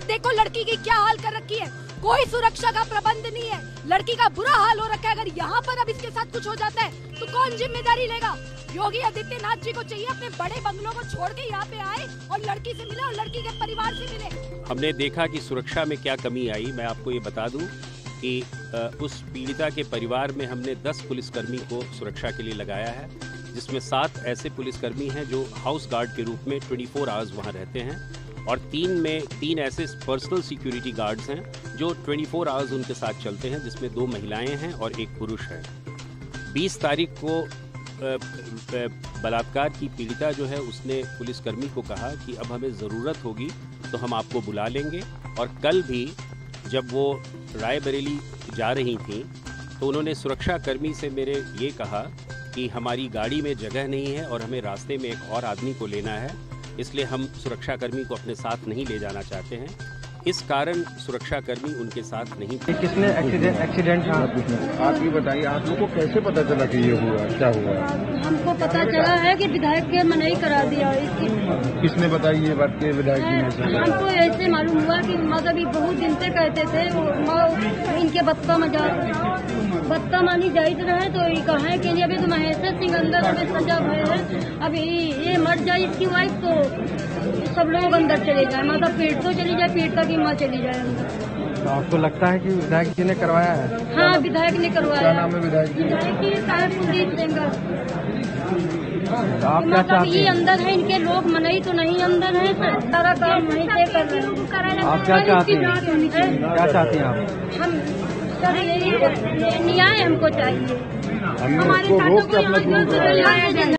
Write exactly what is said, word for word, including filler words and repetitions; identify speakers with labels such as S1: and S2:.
S1: देखो लड़की की क्या हाल कर रखी है, कोई सुरक्षा का प्रबंध नहीं है, लड़की का बुरा हाल हो रखा है। अगर यहाँ पर अब इसके साथ कुछ हो जाता है तो कौन जिम्मेदारी लेगा? योगी आदित्यनाथ जी को चाहिए अपने बड़े बंगलों को छोड़ के यहाँ पे आए और लड़की से मिले और लड़की के परिवार से मिले।
S2: हमने देखा कि सुरक्षा में क्या कमी आई। मैं आपको ये बता दूं कि उस पीड़िता के परिवार में हमने दस पुलिसकर्मी को सुरक्षा के लिए लगाया है, जिसमें सात ऐसे पुलिसकर्मी हैं जो हाउस गार्ड के रूप में चौबीस आवर्स वहाँ रहते हैं और तीन में तीन ऐसे पर्सनल सिक्योरिटी गार्ड्स हैं जो चौबीस आवर्स उनके साथ चलते हैं, जिसमें दो महिलाएं हैं और एक पुरुष है। बीस तारीख को बलात्कार की पीड़िता जो है उसने पुलिसकर्मी को कहा कि अब हमें ज़रूरत होगी तो हम आपको बुला लेंगे। और कल भी जब वो रायबरेली जा रही थी तो उन्होंने सुरक्षा कर्मी से मेरे ये कहा कि हमारी गाड़ी में जगह नहीं है और हमें रास्ते में एक और आदमी को लेना है, इसलिए हम सुरक्षाकर्मी को अपने साथ नहीं ले जाना चाहते हैं। इस कारण सुरक्षाकर्मी उनके साथ नहीं थे।
S3: किसने एक्सीडेंट एक्सीडेंट
S4: आप ये बताइए, आप लोगों को कैसे पता चला कि ये हुआ, क्या हुआ?
S5: हमको पता चला है कि विधायक के मनाही करा दिया।
S4: किसने बताई ये बात के विधायक जी ने?
S5: हमको ऐसे मालूम हुआ कि मतलब ये बहुत दिन से कहते थे इनके बत्ता मजाक बत्ता मानी जाइत रहे, तो ये कहा है कि अभी तो महेश्वर सिंह अंदर में सजा भय है, अब ये मर जाए इसकी वाइफ तो सब लोग अंदर चले जाए, मतलब पेट तो चली जाए, पेट तक माँ चली जाए अंदर।
S3: तो आपको लगता है कि विधायक जी ने करवाया है?
S5: हाँ, विधायक ने करवाया।
S4: क्या नाम है विधायक जी?
S5: विधायक की साहब कुलदीप सेंगर।
S3: तो आप क्या चाहते हैं?
S5: ये अंदर है, इनके लोग मनाई तो नहीं अंदर है, सारा काम वहीं से कर रहे हैं।
S3: आप क्या चाहते हैं? क्या चाहते हैं आप?
S5: हम सर यही न्याय हमको चाहिए।
S4: हमको रोक के अपना